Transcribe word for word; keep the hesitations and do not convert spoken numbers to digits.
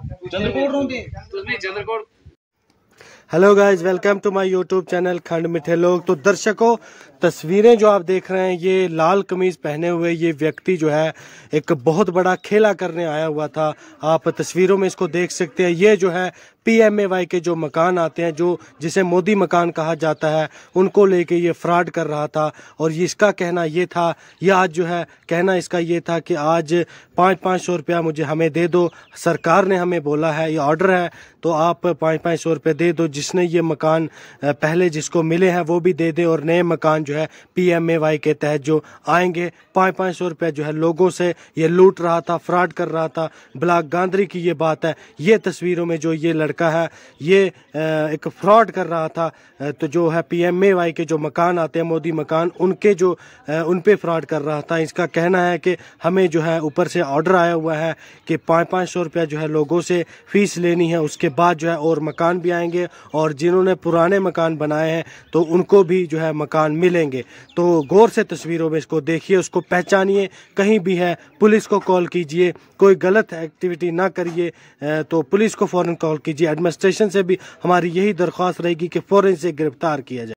Hello guys, welcome to my YouTube channel Khand Mithe लोग। तो दर्शकों, तस्वीरें जो आप देख रहे हैं, ये लाल कमीज पहने हुए ये व्यक्ति जो है एक बहुत बड़ा खेला करने आया हुआ था। आप तस्वीरों में इसको देख सकते हैं। ये जो है पीएमएवाई के जो मकान आते हैं, जो जिसे मोदी मकान कहा जाता है, उनको लेके ये फ्रॉड कर रहा था। और ये इसका कहना ये था, ये आज जो है कहना इसका ये था कि आज पाँच पाँच सौ रुपया मुझे हमें दे दो, सरकार ने हमें बोला है, ये ऑर्डर है, तो आप पाँच पाँच सौ रुपये दे दो। जिसने ये मकान पहले जिसको मिले हैं वो भी दे दे, और नए मकान जो है पीएमएवाई के तहत जो आएंगे, पाँच पाँच सौ रुपये जो है लोगों से ये लूट रहा था, फ्रॉड कर रहा था। ब्लॉक गांधरी की ये बात है। ये तस्वीरों में जो ये लड़का है, ये एक फ्रॉड कर रहा था। तो जो है पीएमएवाई के जो मकान आते हैं, मोदी मकान, उनके जो उन पे फ्रॉड कर रहा था। इसका कहना है कि हमें जो है ऊपर से ऑर्डर आया हुआ है कि पाँच पाँच सौ रुपया जो है लोगों से फीस लेनी है। उसके बाद जो है और मकान भी आएंगे, और जिन्होंने पुराने मकान बनाए हैं तो उनको भी जो है मकान मिलेंगे। तो गौर से तस्वीरों में इसको देखिए, उसको पहचानिए। कहीं भी है पुलिस को कॉल कीजिए, कोई गलत एक्टिविटी ना करिए तो पुलिस को फ़ौरन कॉल कीजिए। एडमिनिस्ट्रेशन से भी हमारी यही दरख्वास्त रहेगी कि फ़ौरन से गिरफ्तार किया जाए।